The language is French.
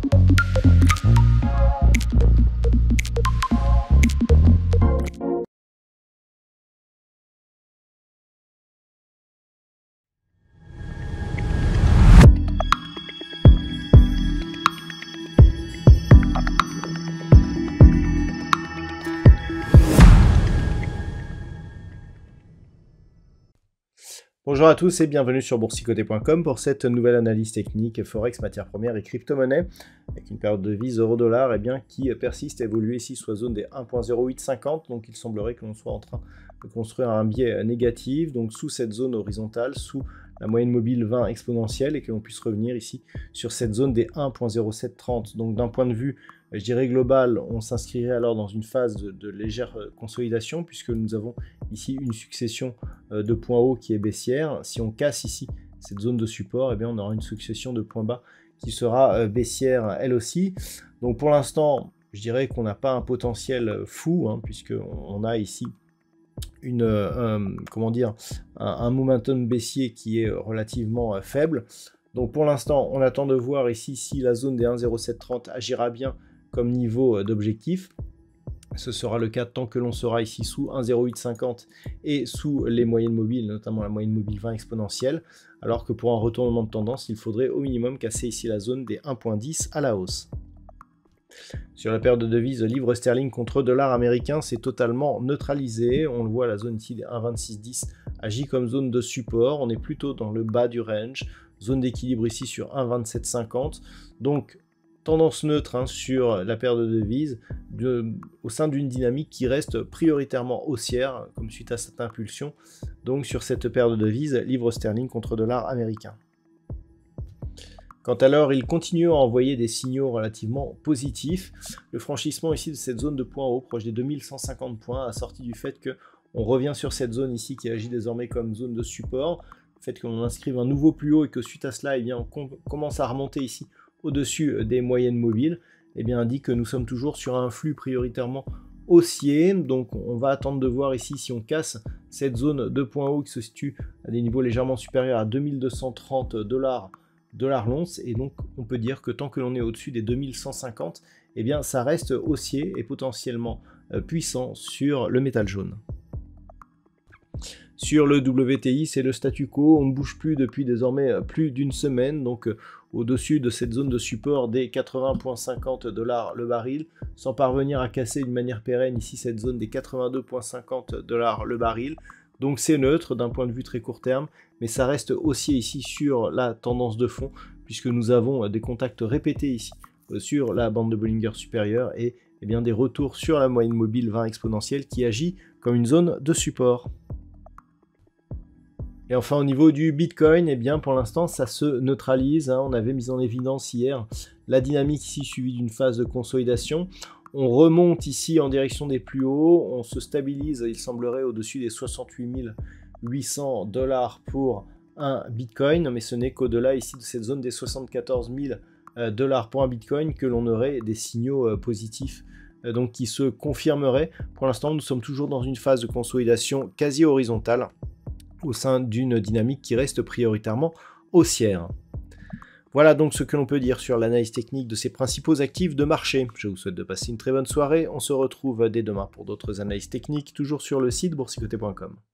Bonjour à tous et bienvenue sur boursicoté.com pour cette nouvelle analyse technique Forex, matières premières et crypto-monnaies avec une période de devise euro-dollar qui persiste à évoluer ici sous la zone des 1.0850. Donc il semblerait que l'on soit en train de construire un biais négatif, donc sous cette zone horizontale, sous la moyenne mobile 20 exponentielle et que l'on puisse revenir ici sur cette zone des 1.0730. Donc d'un point de vue, je dirais global, on s'inscrirait alors dans une phase de légère consolidation puisque nous avons ici une succession de points hauts qui est baissière. Si on casse ici cette zone de support, eh bien on aura une succession de points bas qui sera baissière elle aussi. Donc pour l'instant, je dirais qu'on n'a pas un potentiel fou, puisqu'on a ici un momentum baissier qui est relativement faible. Donc pour l'instant, on attend de voir ici si la zone des 1.0730 agira bien comme niveau d'objectif. Ce sera le cas tant que l'on sera ici sous 1.0850 et sous les moyennes mobiles, notamment la moyenne mobile 20 exponentielle, alors que pour un retournement de tendance, il faudrait au minimum casser ici la zone des 1.10 à la hausse. Sur la paire de devises livre sterling contre dollar américain, c'est totalement neutralisé. On le voit, la zone ici des 1.2610 agit comme zone de support. On est plutôt dans le bas du range. Zone d'équilibre ici sur 1.2750. Donc, tendance neutre sur la paire de devises au sein d'une dynamique qui reste prioritairement haussière, comme suite à cette impulsion. Donc, sur cette paire de devises, livre sterling contre dollar américain. Quant à l'heure, il continue à envoyer des signaux relativement positifs. Le franchissement ici de cette zone de points hauts, proche des 2150 points, assorti du fait qu'on revient sur cette zone ici qui agit désormais comme zone de support. Le fait qu'on inscrive un nouveau plus haut et que suite à cela, on commence à remonter ici au-dessus des moyennes mobiles, indique que nous sommes toujours sur un flux prioritairement haussier. Donc on va attendre de voir ici si on casse cette zone de points hauts qui se situe à des niveaux légèrement supérieurs à 2230 $ l'once, et donc on peut dire que tant que l'on est au-dessus des 2150, ça reste haussier et potentiellement puissant sur le métal jaune. Sur le WTI, c'est le statu quo, on ne bouge plus depuis désormais plus d'une semaine, donc au-dessus de cette zone de support des 80,50 $ le baril, sans parvenir à casser d'une manière pérenne ici cette zone des 82,50 $ le baril. Donc c'est neutre d'un point de vue très court terme, mais ça reste haussier ici sur la tendance de fond, puisque nous avons des contacts répétés ici sur la bande de Bollinger supérieure et des retours sur la moyenne mobile 20 exponentielle qui agit comme une zone de support. Et enfin au niveau du Bitcoin, pour l'instant ça se neutralise. On avait mis en évidence hier la dynamique ici suivie d'une phase de consolidation. On remonte ici en direction des plus hauts, on se stabilise, il semblerait, au-dessus des 68 800 $ pour un Bitcoin, mais ce n'est qu'au-delà ici de cette zone des 74 000 $ pour un Bitcoin que l'on aurait des signaux positifs donc qui se confirmeraient. Pour l'instant, nous sommes toujours dans une phase de consolidation quasi horizontale au sein d'une dynamique qui reste prioritairement haussière. Voilà donc ce que l'on peut dire sur l'analyse technique de ces principaux actifs de marché. Je vous souhaite de passer une très bonne soirée. On se retrouve dès demain pour d'autres analyses techniques, toujours sur le site boursicoté.com.